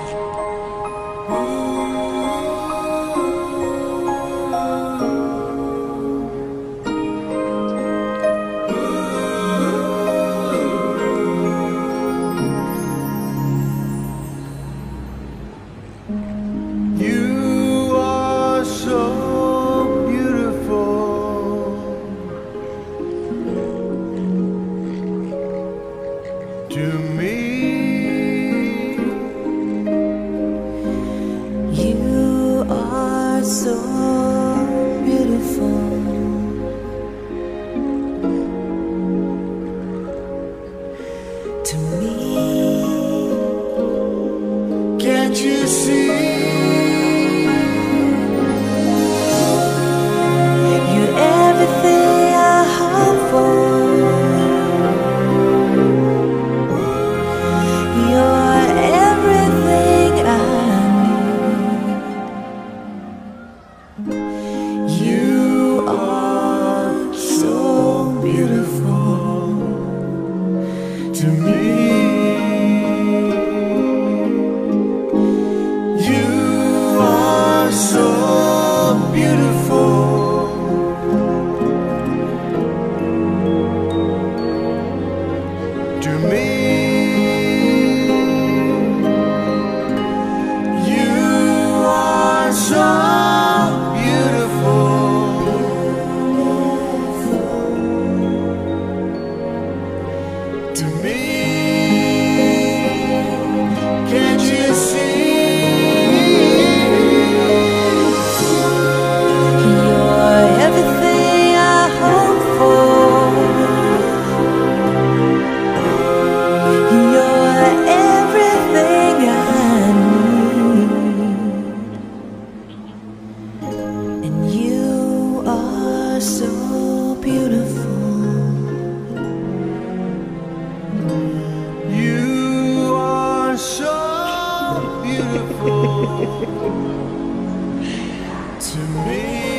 You are so beautiful to me. You are so beautiful to me. Can't you see? You're everything I hope for. You're everything I need. You are so beautiful To me, you are so beautiful to me. You are so beautiful to me. Can't you see? You're everything I hope for. You're everything I need. And you are so beautiful. You are so beautiful to me.